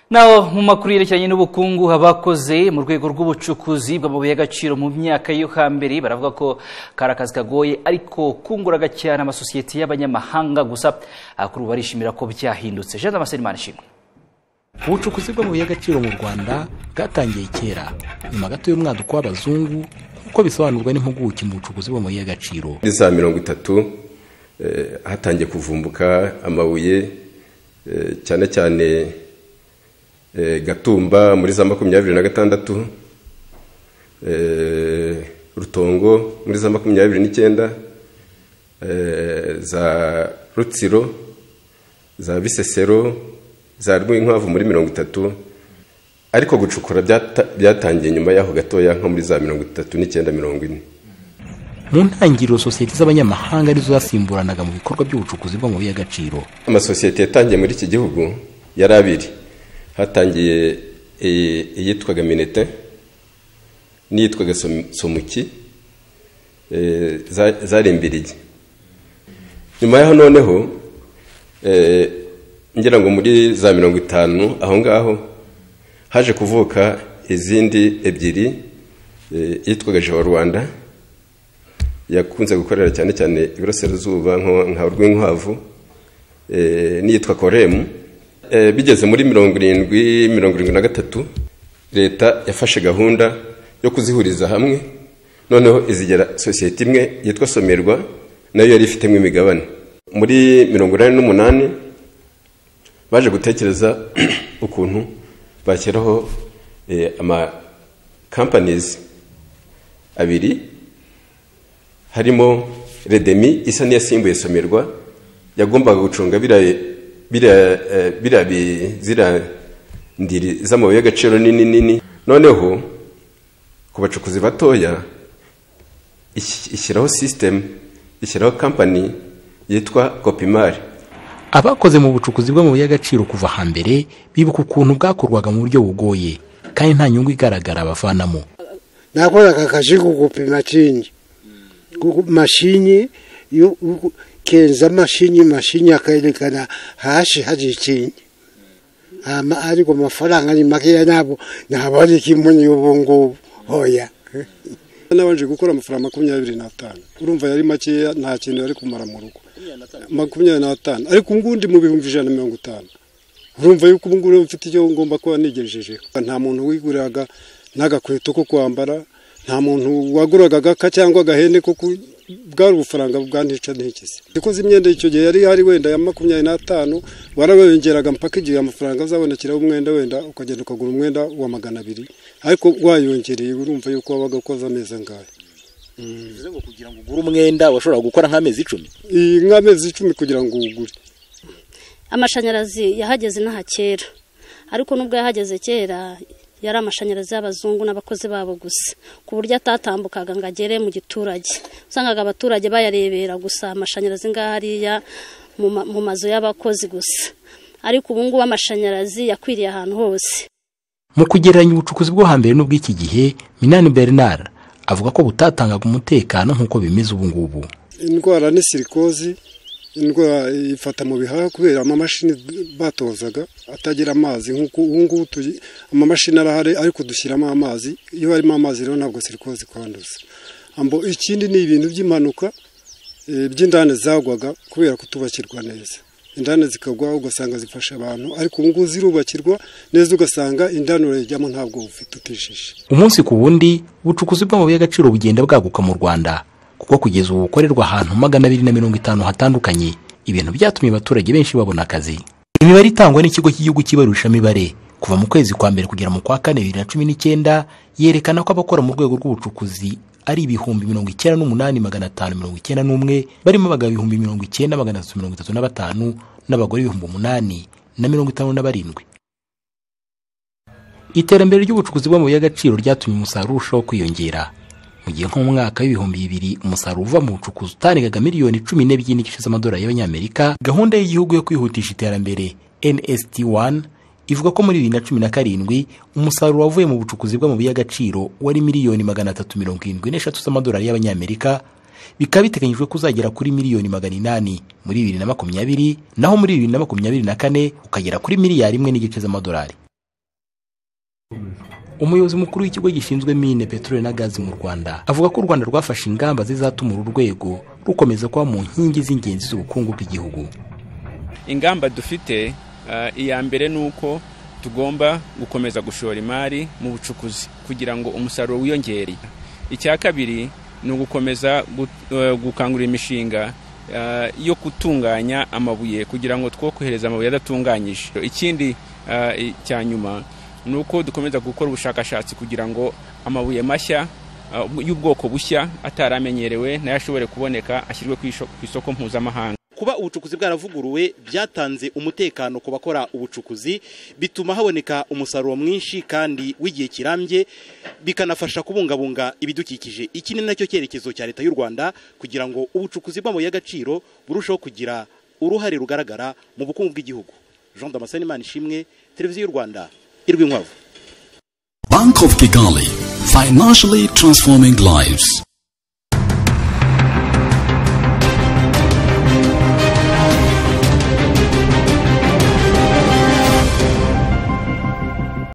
Naho mu makuru yerekeranye n'ubukungu abakoze mu rwego rw'ubucukuzi bw'amabuye y'agaciro mu myaka yo hambere baravuga ko karakazi kagoye ariko kunguraga cyane amasosiyete y'abanyamahanga gusa akuru barishimira ko byahindutse. Jean Damascene ishimwe. Ubucukuzi bw'amabuye y'agaciro mu Rwanda bwatangiye kera nyuma gato y'umwaduko w'abazungu uko bisobanurwa n'impuguke mu bucukuzi bw'amabuye y'agaciro. Muri za 30 hatangiye kuvumbuka amabuye cyane cyane Gatumba muri za 26, Rutongo muri za 29, za Rutsiro, za Bisesero, za Rwinkwavu muri 30, ariko gucukura byatangiye nyuma yaho gatoya nko muri za 39-40. Mu ntangiriro sosiyete z'abanyamahanga arizo zasimburanaga mu bikorwa by'ubucukuzi bw'amabuye y'agaciro. Amasosiyete yatangiye muri iki gihugu yari abiri. Hatangiye iyitwaga Minete n'iyitwaga Somuki, zari imbirigi. Nyuma yaho noneho ngira ngo muri za 50 aho ngaho haje kuvuka izindi ebyiri, yitwaga Rwanda yakunze gukorera cyane cyane iburasirazuba nka Rwinkwavu, n'iyitwa Koremu. Bigeze muri 70-73 leta yafashe gahunda yo kuzihuriza hamwe, noneho izigera sosiyete imwe yitwa Somerwa nayo yari ifitemo imigabane. Muri 88 baje gutekereza ukuntu bashyiraho ama companies abiri, harimo Redemi isa niyasimbuye Somerwa yagombaga gucunga zira ndiri z'amabuye y'agaciro nini. Noneho ku bacukuzi batoya ishyiraho system, ishyiraho company yitwa Kopimari. Abakoze mu bucukuzi bw'amabuye y'agaciro kuva hambere bibuka ukuntu bwakorwaga mu buryo bugoye kandi nta nyungu igaragara bavanamo. Nakoraga akazi ko gupima kinyi mashini kenza mashini akayerekana hashi hari ikinyi ariko amafaranga ni makeya nabo nabari kimunyi ubungu hoya. Nabanje gukora amafaranga 25, urumva yari makeya nta kintu yari kumara mu rugo 25, ariko ngundi mu 150. Urumva yuko ubunguru mfite icyo ngomba kuba nigejeje. Nta muntu wiguraga n'agakweto ko kwambara, nta muntu waguraga gaka cyangwa agahene ko bwari ubufaranga bwantica ntikize. Ikoze imyenda icyo gihe yari hari wenda ya 25, warabengeraga mpaka igihe amafaranga azabonekera umwenda wenda ukagenda ukagura umwenda wa 200, ariko wayongereye urumva yuko wabaga koza ameza ngaye. Ngo kugira ngo ugure umwenda washobora gukora nk'amezi 10. Nk'amezi 10 kugira ngo ugure. Amashanyarazi yahageze n'ahakera, ariko nubwo yahageze kera yari amashanyarazi y'abazungu n'abakozi babo gusa, ku buryo atatambukaga ngo agere mu giturage. Usangaga abaturage bayarebera gusa amashanyarazi ngahariya mu mazu y'abakozi gusa, ariko ubu ngubu amashanyarazi yakwiriye ahantu hose. Mu kugereranya ubucukuzi bwo hambere n'ubw'iki gihe, Minani Bernard avuga ko butatangaga umutekano nk'uko bimeze ubu ngubu. Indwara ni sirikozi, indwara ifata mu bihaha kubera amamashini batozaga atagira amazi. Nk'uko ubu amamashini arahari ariko dushyiramo amazi, iyo harimo amazi rero ntabwo sirikozi kwanduza. Ambo ikindi ni ibintu by'impanuka by'indane zagwaga kubera kutubakirwa neza. Indane zikagwa ugasanga zifasha abantu, ariko ubu ngubu zirubakirwa neza ugasanga indanure ijyamo ntabwo ufite utishije. Umunsi ku wundi ubucukuzi bw'amabuye y'agaciro bugenda bwaguka mu Rwanda, kuko kugeza ubu bukorerwa ahantu 250 hatandukanye. Ibintu byatumye abaturage benshi babona akazi. Imibare itangwa n'ikigo cy'igihugu kibarushamibare kuva mu kwezi kwa mbere kugera mu kwa 4 2019 yerekana ko abakora mu rwego rw'ubucukuzi ari 98,591, barimo abagabo 90,335 n'abagore 8,057. Iterambere ry'ubucukuzi bw'amabuye y'agaciro ryatumye umusaruro urushaho kwiyongera. Mu gihe nko mu mwaka w'2000 umusaruro uva mu bucukuzi utarengaga miliyoni 12 z'amadolari y'abanyamerika. Gahunda y'igihugu yo kwihutisha iterambere NST1 ivuga ko muri 2017 umusaruro wavuye mu bucukuzi bw'amabuye y'agaciro wari miliyoni 373 z'amadolari y'abanyamerika, bikaba biteganyijwe kuzagera kuri miliyoni 800 muri 2020, naho muri 2024 ukagera kuri miliyari 1 z'amadolari. umuyobozi mukuru w'ikigo gishinzwe mine peteroli na gazi mu Rwanda avuga ko u Rwanda rwafashe ingamba zizatuma uru rwego rukomeza kuba mu nkingi z'ingenzi z'ubukungu bw'igihugu. Ingamba dufite iya mbere nuko tugomba gukomeza gushora imari mu bucukuzi kugira ngo umusaruro wiyongere. Icya kabiri ni ugukomeza gukangurira imishinga yo gutunganya amabuye kugira ngo twokohereza amabuye adatunganyije. Ikindi cya nyuma nuko dukomeza gukora ubushakashatsi kugira ngo amabuye mashya y'ubwoko bushya ataramenyerewe nayo ashobore kuboneka ashyirwe ku isoko mpuzamahanga. Kuba ubucukuzi bwaravuguruwe byatanze umutekano ku bakora ubucukuzi, bituma haboneka umusaruro mwinshi kandi w'igihe kirambye, bikanafasha kubungabunga ibidukikije. Iki ni nacyo cyerekezo cya leta y'u Rwanda kugira ngo ubucukuzi bw'amabuye y'agaciro burusheho kugira uruhare rugaragara mu bukungu bw'igihugu. Jean Damascene Manishimwe, Televiziyo y'u Rwanda, Irwinkwavu. Bank of Kigali, financially transforming lives.